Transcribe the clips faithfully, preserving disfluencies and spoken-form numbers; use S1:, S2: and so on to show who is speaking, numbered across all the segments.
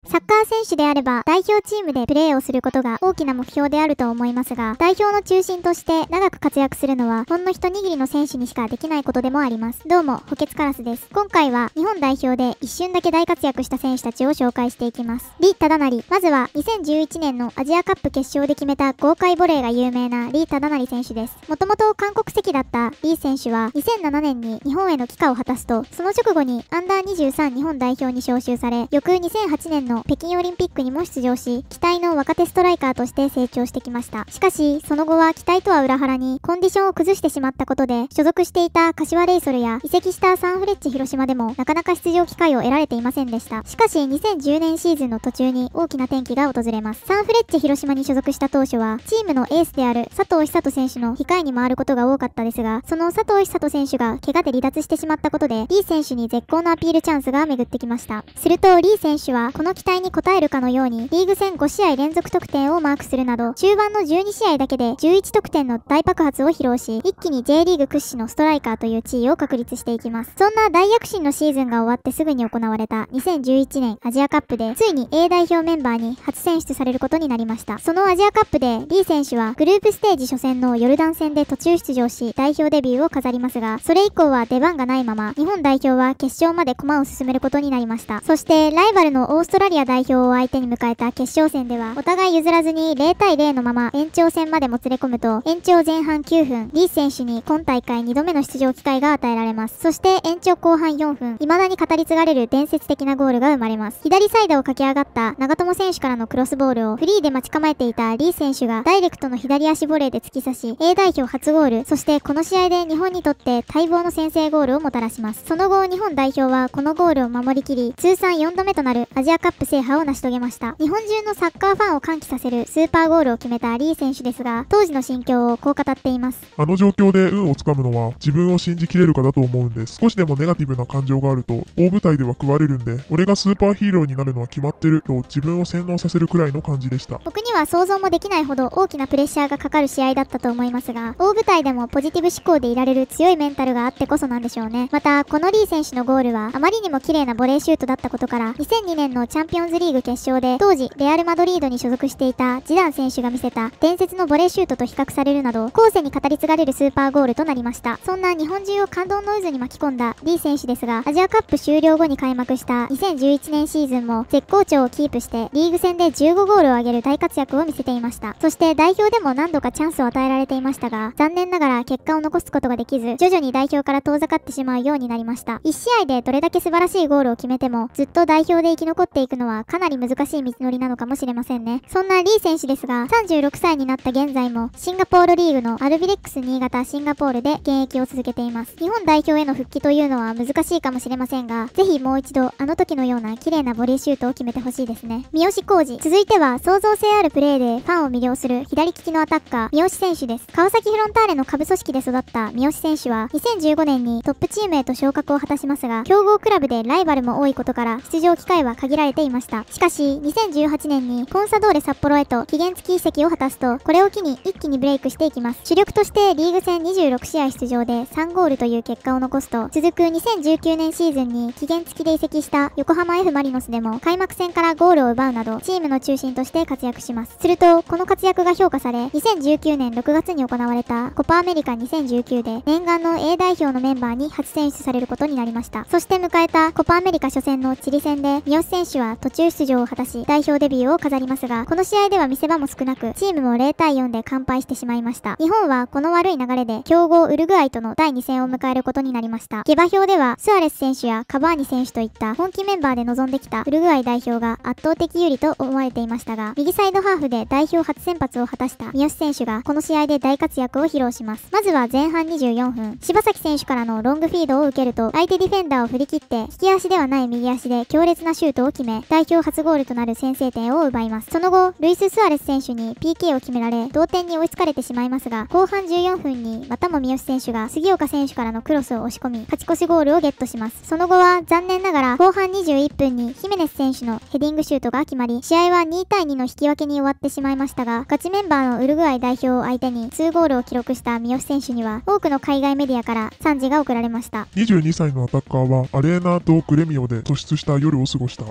S1: サッカー選手であれば代表チームでプレーをすることが大きな目標であると思いますが、代表の中心として長く活躍するのはほんの一握りの選手にしかできないことでもあります。どうも、補欠カラスです。今回は日本代表で一瞬だけ大活躍した選手たちを紹介していきます。李忠成。まずはにせんじゅういちねんのアジアカップ決勝で決めた豪快ボレーが有名な李忠成選手です。もともと韓国籍だった李選手はにせんななねんに日本への帰化を果たすと、その直後にアンダーにじゅうさん日本代表に招集され、翌にせんはちねんの北京オリンピックにも出場し、期待の若手ストライカーとして成長してきました。しかし、その後は期待とは裏腹にコンディションを崩してしまったことで、所属していた柏レイソルや移籍したサンフレッチェ広島でもなかなか出場機会を得られていませんでした。しかし、にせんじゅうねんシーズンの途中に大きな転機が訪れます。サンフレッチェ広島に所属した当初は、チームのエースである佐藤寿人選手の控えに回ることが多かったですが、その佐藤寿人選手が怪我で離脱してしまったことで、李選手に絶好のアピールチャンスが巡ってきました。すると、李選手はこの期待に応えるかのように、リーグ戦ごしあい連続得点をマークするなど、中盤のじゅうにしあいだけでじゅういち得点の大爆発を披露し、一気に J リーグ屈指のストライカーという地位を確立していきます。そんな大躍進のシーズンが終わってすぐに行われたにせんじゅういちねんアジアカップで、ついに A 代表メンバーに初選出されることになりました。そのアジアカップで、李選手はグループステージ初戦のヨルダン戦で途中出場し、代表デビューを飾りますが、それ以降は出番がないまま、日本代表は決勝まで駒を進めることになりました。そして、ライバルのオーストラリア代表を相手に迎えた決勝戦では、お互い譲らずにゼロたいゼロのまま延長戦までもつれ込むと、延長前半きゅうふん、李選手に今大会にどめの出場機会が与えられます。そして延長後半よんふん、未だに語り継がれる伝説的なゴールが生まれます。左サイドを駆け上がった長友選手からのクロスボールをフリーで待ち構えていた李選手がダイレクトの左足ボレーで突き刺し、A 代表初ゴール、そしてこの試合で日本にとって待望の先制ゴールをもたらします。その後、日本代表はこのゴールを守りきり、通算よんどめとなるアジアカップ制覇を成し遂げました。日本中のサッカーファンを歓喜させるスーパーゴールを決めた李選手ですが、当時の心境をこう語っています。
S2: あの状況で運をつかむのは自分を信じきれるかだと思うんです。少しでもネガティブな感情があると大舞台では食われるんで、俺がスーパーヒーローになるのは決まってると自分を洗脳させるくらいの感じでした。
S1: 僕には想像もできないほど大きなプレッシャーがかかる試合だったと思いますが、大舞台でもポジティブ思考でいられる強いメンタルがあってこそなんでしょうね。また、この李選手のゴールはあまりにも綺麗なボレーシュートだったことから、にせんにねんのチャンピオンズリーグ決勝で当時レアルマドリードに所属していたジダン選手が見せた伝説のボレーシュートと比較されるなど、後世に語り継がれるスーパーゴールとなりました。そんな日本中を感動の渦に巻き込んだ李選手ですが、アジアカップ終了後に開幕したにせんじゅういちねんシーズンも絶好調をキープしてリーグ戦でじゅうごゴールを挙げる大活躍を見せていました。そして代表でも何度かチャンスを与えられていましたが、残念ながら結果を残すことができず、徐々に代表から遠ざかってしまうようになりました。いち試合でどれだけ素晴らしいゴールを決めても、ずっと代表で生き残っていくのはかなり難しい道のりなのかもしれませんね。そんな李選手ですが、さんじゅうろくさいになった現在もシンガポールリーグのアルビレックス新潟シンガポールで現役を続けています。日本代表への復帰というのは難しいかもしれませんが、ぜひもう一度あの時のような綺麗なボレーシュートを決めてほしいですね。三好康児。続いては創造性あるプレーでファンを魅了する左利きのアタッカー、三好選手です。川崎フロンターレの下部組織で育った三好選手はにせんじゅうごねんにトップチームへと昇格を果たしますが、強豪クラブでライバルも多いことから出場機会は限られていました。しかしにせんじゅうはちねんにコンサドーレ札幌へと期限付き移籍を果たすと、これを機に一気にブレイクしていきます。主力としてリーグ戦にじゅうろくしあい出場でさんゴールという結果を残すと、続くにせんじゅうきゅうねんシーズンに期限付きで移籍した横浜 F マリノスでも開幕戦からゴールを奪うなどチームの中心として活躍します。するとこの活躍が評価され、にせんじゅうきゅうねんろくがつに行われたコパアメリカにせんじゅうきゅうで念願の A 代表のメンバーに初選出されることになりました。そして迎えたコパアメリカ初戦のチリ戦で三好選手は途中出場を果たし代表デビューを飾りますが、この試合では見せ場も少なくチームもゼロたいよんで完敗してしまいました。日本はこの悪い流れで強豪ウルグアイとのだいに戦を迎えることになりました。下馬評ではスアレス選手やカバーニ選手といった本気メンバーで臨んできたウルグアイ代表が圧倒的有利と思われていましたが、右サイドハーフで代表初先発を果たした三好選手がこの試合で大活躍を披露します。まずは前半にじゅうよんふん、柴崎選手からのロングフィードを受けると相手ディフェンダーを振り切って利き足ではない右足で強烈なシュートを決め、代表初ゴールとなる先制点を奪います。その後ルイス・スアレス選手に ピーケー を決められ同点に追いつかれてしまいますが、後半じゅうよんふんにまたも三好選手が杉岡選手からのクロスを押し込み勝ち越しゴールをゲットします。その後は残念ながら後半にじゅういっぷんにヒメネス選手のヘディングシュートが決まり、試合はにたいにの引き分けに終わってしまいましたが、ガチメンバーのウルグアイ代表を相手ににゴールを記録した三好選手には多くの海外メディアから賛辞が贈られました。
S2: にじゅうにさいのアタッカーはアレーナ・ド・グレミオで突出した夜を過ごした。三好が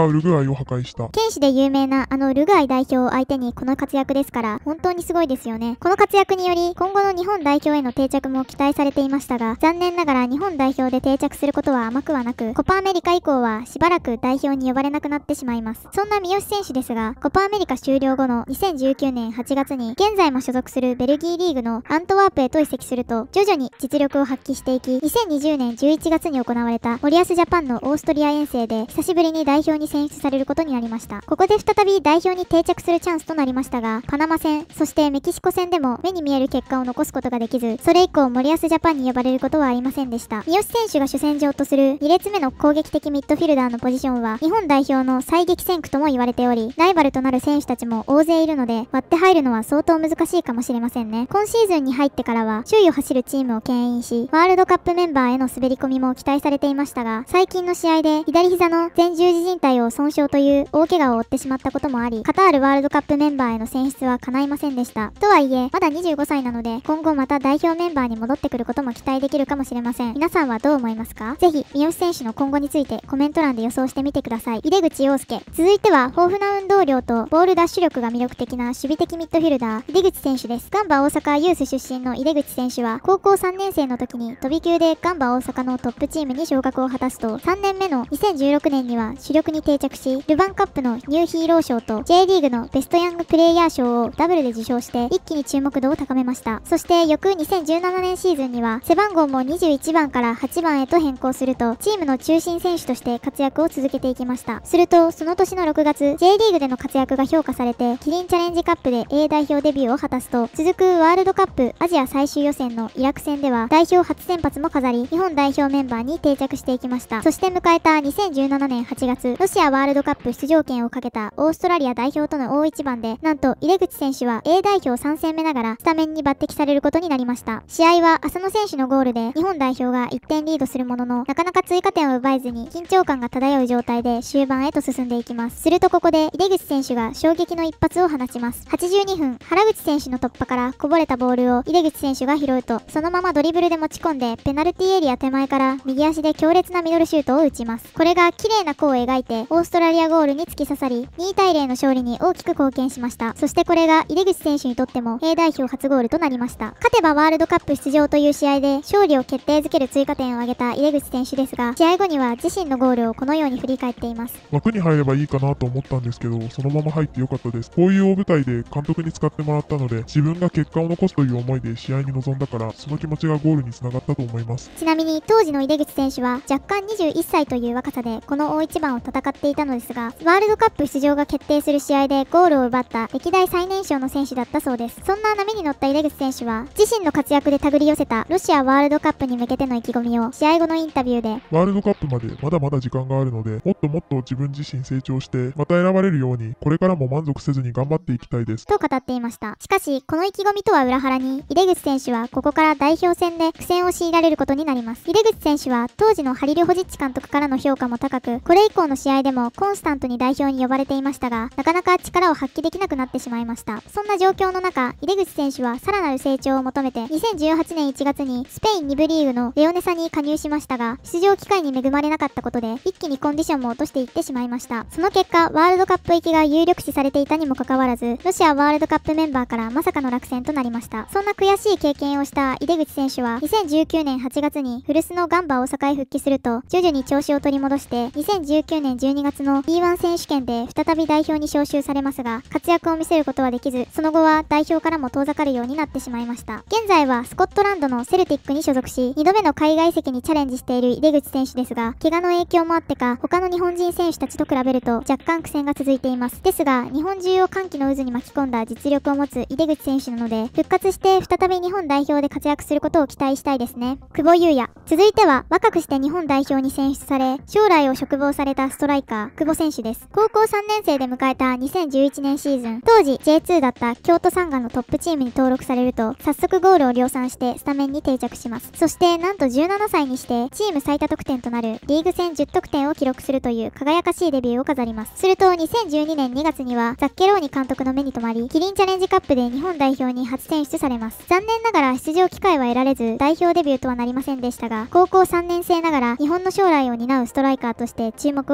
S2: ウルグアイを破壊した。
S1: 剣士で有名なあのウルグアイ代表を相手にこの活躍ですから本当にすごいですよね。この活躍により今後の日本代表への定着も期待されていましたが、残念ながら日本代表で定着することは甘くはなく、コパアメリカ以降はしばらく代表に呼ばれなくなってしまいます。そんな三好選手ですが、コパアメリカ終了後のにせんじゅうきゅうねんはちがつに現在も所属するベルギーリーグのアントワープへと移籍すると、徐々に実力を発揮していき、にせんにじゅうねんじゅういちがつに行われた森保ジャパンのオーストリア遠征で久しぶりに代表に選出されることになりました。ここで再び代表に定着するチャンスとなりましたが、パナマ戦、そしてメキシコ戦でも目に見える結果を残すことができず、それ以降森保ジャパンに呼ばれることはありませんでした。三好選手が主戦場とするに列目の攻撃的ミッドフィルダーのポジションは日本代表の最激戦区とも言われており、ライバルとなる選手たちも大勢いるので割って入るのは相当難しいかもしれませんね。今シーズンに入ってからは首位を走るチームを牽引し、ワールドカップメンバーへの滑り込みも期待されていましたが、最近の試合で左膝の前十字靭帯を損傷という大怪我を負ってしまったこともあり、カタールワールドカップメンバーへの選出は叶いませんでした。とはいえまだにじゅうごさいなので、今後また代表メンバーに戻ってくることも期待できるかもしれません。皆さんはどう思いますか？ぜひ三好選手の今後についてコメント欄で予想してみてください。井出口洋介。続いては豊富な運動量とボールダッシュ力が魅力的な守備的ミッドフィルダー井出口選手です。ガンバ大阪ユース出身の井出口選手は高校さんねん生の時に飛び級でガンバ大阪のトップチームに昇格を果たすと、さんねんめのにせんじゅうろくねんには主力に定着し、ルヴァンカップのニューヒーロー賞と J リーグのベストヤングプレイヤー賞をダブルで受賞して一気に注目度を高めました。そして翌にせんじゅうななねんシーズンには背番号もにじゅういちばんからはちばんへと変更すると、チームの中心選手として活躍を続けていきました。するとその年のろくがつ J リーグでの活躍が評価されて、キリンチャレンジカップで A 代表デビューを果たすと、続くワールドカップアジア最終予選のイラク戦では代表初先発も飾り、日本代表メンバーに定着していきました。そして迎えたにせんじゅうななねんはちがつ、ロシアワールドカップ出場権をかけたオーストラリア代表との大一番で、なんと井出口選手は A 代表さん戦目ながらスタメンに抜擢されることになりました。試合は浅野選手のゴールで日本代表がいってんリードするものの、なかなか追加点を奪えずに緊張感が漂う状態で終盤へと進んでいきます。するとここで井出口選手が衝撃の一発を放ちます。はちじゅうにふん、原口選手の突破からこぼれたボールを井出口選手が拾うと、そのままドリブルで持ち込んでペナルティエリア手前から右足で強烈なミドルシュートを打ちます。これが綺麗な弧を描いてオーストラリアゴールに突き刺さり、にたいゼロの勝利に大きく貢献しました。そしてこれが井出口選手にとっても A 代表初ゴールとなりました。勝てばワールドカップ出場という試合で勝利を決定づける追加点を挙げた井出口選手ですが、試合後には自身のゴールをこのように振り返っています。
S2: 枠に入ればいいかなと思ったんですけど、そのまま入ってよかったです。こういう大舞台で監督に使ってもらったので、自分が結果を残すという思いで試合に臨んだから、その気持ちがゴールにつながったと思います。
S1: ちなみに当時の井出口選手は若干にじゅういっさいという若さでこの大一番を戦っていたのですが、ワールドカップ出場が決定する試合でゴールを奪った歴代最年少の選手だったそうです。そんな波に乗った井出口選手は自身の活躍で手繰り寄せたロシアワールドカップに向けての意気込みを試合後のインタビューで、
S2: ワールドカップまでまだまだ時間があるので、もっともっと自分自身成長してまた選ばれるように、これからも満足せずに頑張っていきたいです
S1: と語っていました。しかしこの意気込みとは裏腹に井出口選手はここから代表戦で苦戦を強いられることになります。井出口選手は当時のハリル・ホジッチ監督からの評価も高く、これ以降の試合でもコンスタントに代表に呼ばれていましたが、なかなか力を発揮できなくなってしまいました。そんな状況の中、井出口選手はさらなる成長を求めてにせんじゅうはちねんいちがつにスペインに部リーグのレオネサに加入しましたが、出場機会に恵まれなかったことで一気にコンディションも落としていってしまいました。その結果ワールドカップ行きが有力視されていたにもかかわらず、ロシアワールドカップメンバーからまさかの落選となりました。そんな悔しい経験をした井出口選手はにせんじゅうきゅうねんはちがつに古巣のガンバ大阪へ復帰すると、徐々に調子を取り戻してにせんじゅうきゅうねんじゅうにがつの ビーワン 選手権で再び代表に招集されますが、活躍を見せることはできず、その後は代表からも遠ざかるようになってしまいました。現在はスコットランドのセルティックに所属し、にどめの海外移籍にチャレンジしている井出口選手ですが、怪我の影響もあってか他の日本人選手たちと比べると若干苦戦が続いています。ですが日本中を歓喜の渦に巻き込んだ実力を持つ井出口選手なので、復活して再び日本代表で活躍することを期待したいですね。久保優也。続いては若くして日本代表に選出され将来を嘱望されたストライカー久保選手です。高校さんねん生で迎えたにせんじゅういちねんシーズン、当時 ジェイツー だった京都サンガのトップチームに登録されると早速ゴールを量産してスタメンに定着します。そしてなんとじゅうななさいにしてチーム最多得点となるリーグ戦じゅってんてんを記録するという輝かしいデビューを飾ります。するとにせんじゅうにねんにがつにはザッケローニ監督の目に留まり、キリンチャレンジカップで日本代表に初選出されます。残念ながら出場機会は得られず代表デビューとはなりませんでしたが、高校さんねん生ながら日本の将来を担うストライカーとして注目を集めて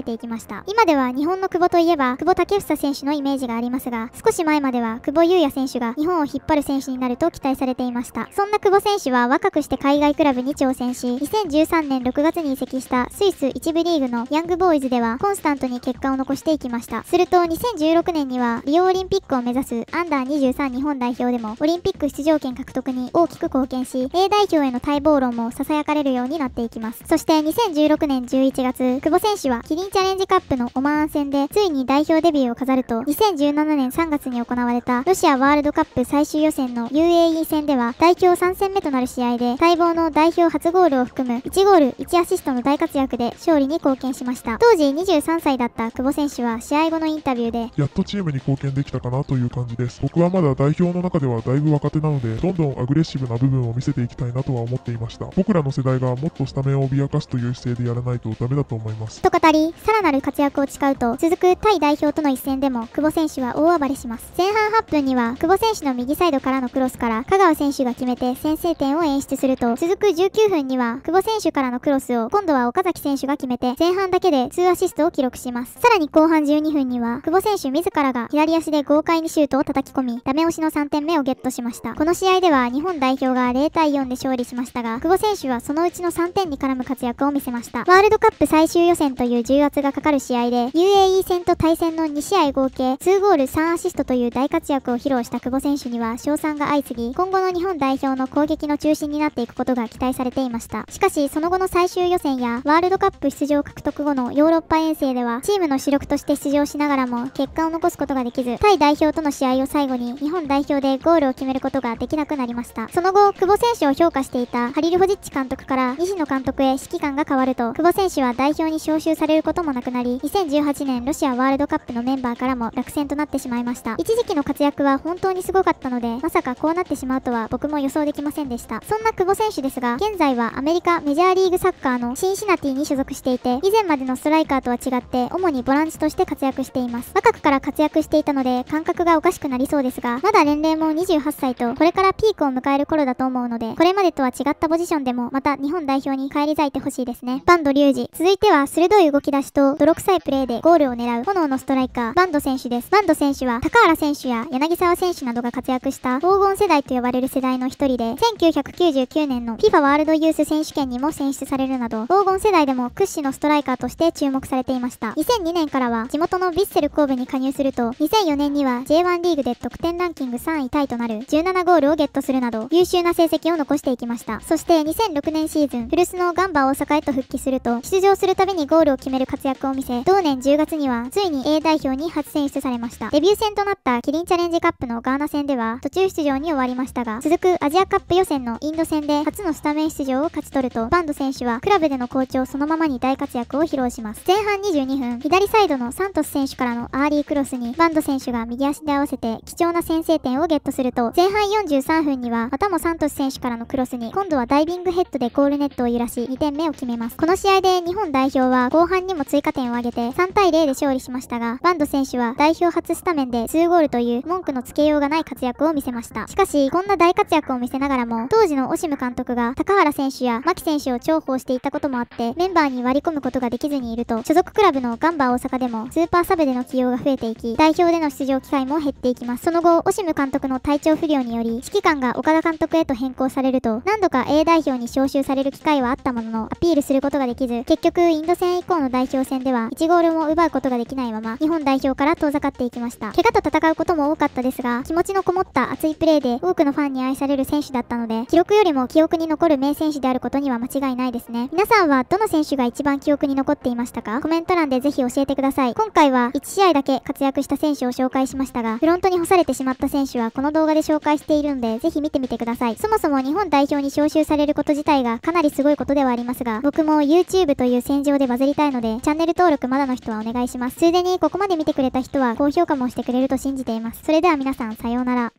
S1: っていきました。今では日本の久保といえば久保建英選手のイメージがありますが、少し前までは久保優也選手が日本を引っ張る選手になると期待されていました。そんな久保選手は若くして海外クラブに挑戦し、にせんじゅうさんねんろくがつに移籍したスイス一部リーグのヤングボーイズではコンスタントに結果を残していきました。するとにせんじゅうろくねんにはリオオリンピックを目指すアンダーにじゅうさん日本代表でもオリンピック出場権獲得に大きく貢献し、A 代表への待望論も囁かれるようになっていきます。そしてにせんじゅうろくねんじゅういちがつ、久保選手はキリンチャレンジカップのオマーン戦でついに代表デビューを飾ると、にせんじゅうななねんさんがつに行われたロシアワールドカップ最終予選の ユーエーイー 戦では代表さん戦目となる試合で待望の代表初ゴールを含むいちゴールいちアシストの大活躍で勝利に貢献しました。当時にじゅうさんさいだった久保選手は試合後のインタビューで、
S2: やっとチームに貢献できたかなという感じです。僕はまだ代表の中ではだいぶ若手なので、どんどんアグレッシブな部分を見せていきたいなとは思っていました。僕らの世代がもっとスタメンを脅かすという姿勢でやらないとダメだと思います。
S1: と語り、さらなる活躍を誓うと、続くタイ代表との一戦でも久保選手は大暴れします。前半はっぷんには久保選手の右サイドからのクロスから香川選手が決めて先制点を演出すると、続くじゅうきゅうふんには久保選手からのクロスを今度は岡崎選手が決めて前半だけでにアシストを記録します。さらに後半じゅうにふんには久保選手自らが左足で豪快にシュートを叩き込み、ダメ押しのさんてんめをゲットしました。この試合では日本代表がゼロたいよんで勝利しましたが、久保選手はそのうちのさんてんに絡む活躍を見せました。ワールドカップ最終予選という重圧がかかる試合で ユーエーイー 戦と対戦のにしあい合計にゴールさんアシストという大活躍を披露した久保選手には称賛が相次ぎ、今後の日本代表の攻撃の中心になっていくことが期待されていました。しかしその後の最終予選やワールドカップ出場獲得後のヨーロッパ遠征ではチームの主力として出場しながらも結果を残すことができず、タイ代表との試合を最後に日本代表でゴールを決めることができなくなりました。その後、久保選手を評価していたハリルホジッチ監督から西野監督へ指揮官が変わると、久保選手は代表に招集されることもなくなり、にせんじゅうはちねんロシアワールドカップのメンバーからも落選となってしまいました。一時期の活躍は本当にすごかったので、まさかこうなってしまうとは僕も予想できませんでした。そんな久保選手ですが、現在はアメリカメジャーリーグサッカーのシンシナティに所属していて、以前までのストライカーとは違って主にボランチとして活躍しています。若くから活躍していたので感覚がおかしくなりそうですが、まだ年齢もにじゅうはっさいとこれからピークを迎える頃だと思うので、これまでとは違ったポジションでもまた日本代表に返り咲いてほしいですね。坂東龍二。続いては鋭い動き出しと泥臭いプレーでゴールを狙う炎のストライカー、坂東選手です。坂東選手は高原選手や柳沢選手などが活躍した黄金世代と呼ばれる世代の一人で、せんきゅうひゃくきゅうじゅうきゅうねんの フィファ ワールドユース選手権にも選出されるなど、黄金世代でも屈指のストライカーとして注目されていました。にせんにねんからは地元のヴィッセル神戸に加入すると、にせんよねんには ジェイワン リーグで得点ランキングさんいタイとなるじゅうななゴールをゲットするなど優秀な成績を残していきました。そしてにせんろくねんシーズン、古巣のガンバ大阪へと復帰すると、出場するたびにゴールを決める活躍を見せ、同年じゅうがつにはついに A 代表に初選出されました。デビュー戦となったキリンチャレンジカップのガーナ戦では途中出場に終わりましたが、続くアジアカップ予選のインド戦で初のスタメン出場を勝ち取ると、坂東選手はクラブでの好調そのままに大活躍を披露します。前半にじゅうにふん、左サイドのサントス選手からのアーリークロスに坂東選手が右足で合わせて貴重な先制点をゲットすると、前半よんじゅうさんふんにはまたもサントス選手からのクロスに今度はダイビングヘッドでゴールネットを揺らしにてんめを決めます。この試合で日本代表は後半にも追加点を挙げてさんたいゼロで勝利しましたが、坂東選手は代表初スタメンでにゴールという文句のつけようがない活躍を見せました。しかしこんな大活躍を見せながらも、当時のオシム監督が高原選手や牧選手を重宝していたこともあってメンバーに割り込むことができずにいると、所属クラブのガンバ大阪でもスーパーサブでの起用が増えていき、代表での出場機会も減っていきます。その後、オシム監督の体調不良により指揮官が岡田監督へと変更されると、何度か A 代表に招集される機会はあったもののアピールすることができず、結局インド戦以降の代表戦ではいちゴールも奪うことができないまま日本代表から遠ざかっていきました。怪我と戦うことも多かったですが、気持ちのこもった熱いプレーで多くのファンに愛される選手だったので、記録よりも記憶に残る名選手であることには間違いないですね。皆さんはどの選手が一番記憶に残っていましたか？コメント欄でぜひ教えてください。今回はいちしあいだけ活躍した選手を紹介しましたが、フロントに干されてしまった選手はこの動画で紹介しているのでぜひ見てみてください。そもそも日本代表に招集されること自体がかなりすごいことではありますが、僕も YouTube という戦場でバズりたいのでチャンネル登録まだの人はお願いします。ついでにここまで見てくれた人は高評価もしてくれると信じています。それでは皆さんさようなら。